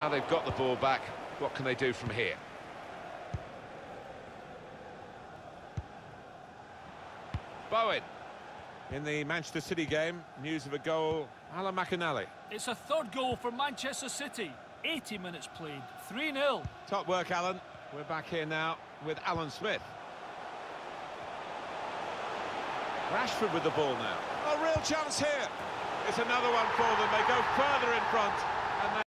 Now they've got the ball back, what can they do from here? Bowen. In the Manchester City game, news of a goal, Alan McInally. It's a third goal for Manchester City. 80 minutes played, 3-0. Top work, Alan. We're back here now with Alan Smith. Rashford with the ball now. A real chance here. It's another one for them. They go further in front. And